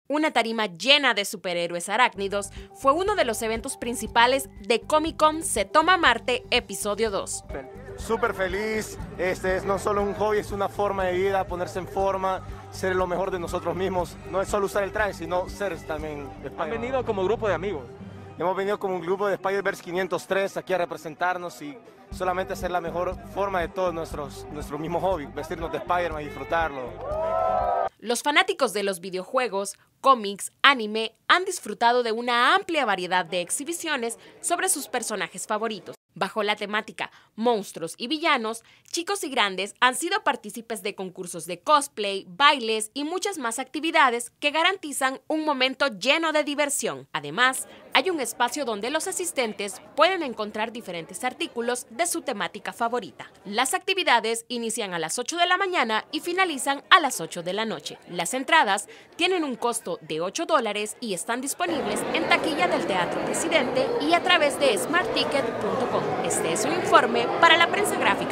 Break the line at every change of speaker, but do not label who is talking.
Una tarima llena de superhéroes arácnidos fue uno de los eventos principales de Comic-Con Se Toma Marte, episodio 2.
Súper feliz, este es no solo un hobby, es una forma de vida, ponerse en forma, ser lo mejor de nosotros mismos. No es solo usar el traje, sino ser también Spider-Man.
¿Han venido como grupo de amigos?
Hemos venido como un grupo de Spider-Verse 503 aquí a representarnos y solamente hacer la mejor forma de todos nuestro mismo hobby, vestirnos de Spider-Man y disfrutarlo.
Los fanáticos de los videojuegos, cómics, anime han disfrutado de una amplia variedad de exhibiciones sobre sus personajes favoritos. Bajo la temática monstruos y villanos, chicos y grandes han sido partícipes de concursos de cosplay, bailes y muchas más actividades que garantizan un momento lleno de diversión. Además, hay un espacio donde los asistentes pueden encontrar diferentes artículos de su temática favorita. Las actividades inician a las 8 de la mañana y finalizan a las 8 de la noche. Las entradas tienen un costo de $8 y están disponibles en taquilla del Teatro Presidente y a través de smartticket.com. Este es un informe para la Prensa Gráfica.